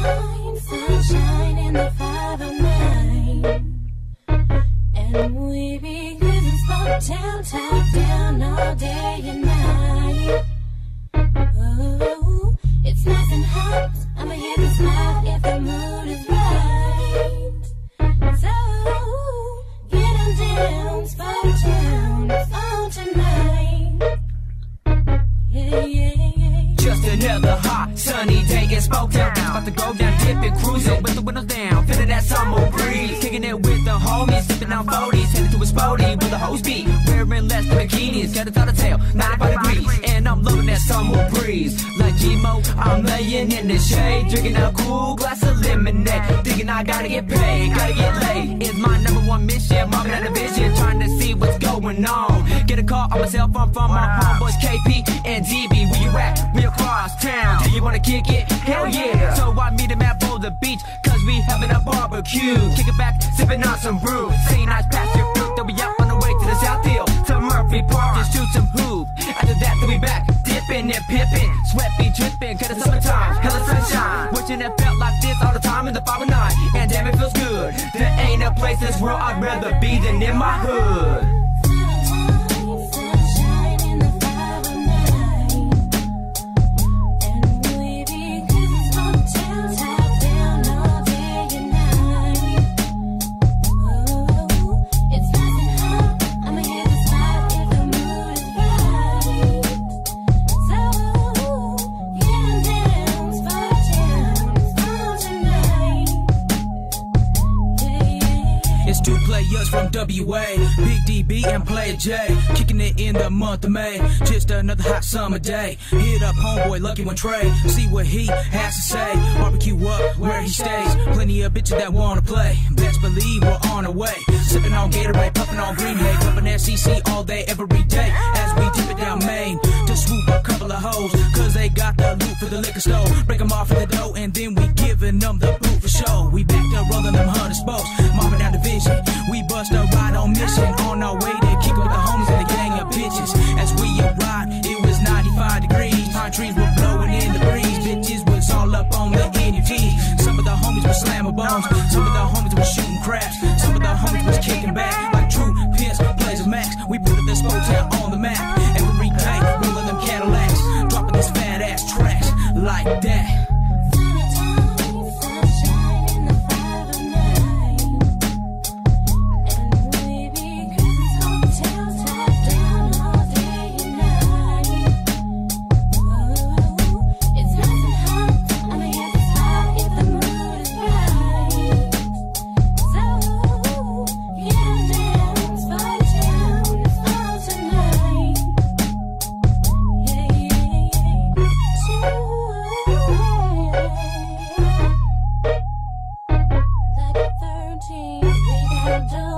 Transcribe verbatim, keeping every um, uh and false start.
Summertime, sunshine in the five oh nine, and we be cruising small town, top down all day and night. Oh, it's nice and hot, I'ma hit and smile if the mood is right. So, get on down, small town, it's on tonight. Yeah, yeah, yeah. Just another hot, sunny day in Spoketown. It's about to go down, dipping, cruising with the windows down, feeling that summer breeze, kicking it with the homies, sipping on forties, headed to a spody with the hose beat, wearing less than bikinis, got a ton of tail, ninety-five degrees, and I'm loving that summer breeze. Like G-Mo, I'm laying in the shade, drinking a cool glass of lemonade, thinking I gotta get paid, gotta get laid. It's my number one mission, mobbing at the vision, trying to see what's going on. Get a call on my cell phone from my homeboys K P and D B. Where you at? We across town. Do you wanna kick it? Hell yeah. So I meet him at Boulder Beach, cause we having a barbecue. Kick it back, sipping on some brew. Say nice past your fruit, then we out on the way to the South Hill, to Murphy Park, just shoot some hoop. After that, then we back, dipping and pipping, sweat be dripping, cause it's summertime, hella sunshine. Wishing it felt like this all the time in the five oh nine, and damn it feels good. There ain't a place in this world I'd rather be than in my hood. Two players from W A, Big D B and Player J, kicking it in the month of May. Just another hot summer day. Hit up homeboy Lucky One Trey, see what he has to say. Barbecue up where he stays. Plenty of bitches that wanna play. Best believe we're on our way. Sipping on Gatorade, puffing on Green Hay, puffing S E C all day every day. As we dip it down Main to swoop a couple of hoes, cause they got the loot for the liquor store. Break them off in the dough and then we giving them the boot for show. We back to rolling them hundred spokes, mobbing down division. We bust a ride on mission, on our way to kick it with the homies and the gang of bitches. As we arrived, it was ninety-five degrees. Pine trees were blowing in the breeze. Bitches was all up on the N U Ts. Some of the homies were slamming bones. Some of the homies were shooting craps. Some of the homies was kicking back like true pimps, plays of max. We put this motel on the map. Every day, rolling them Cadillacs, dropping this fat ass tracks like that. We got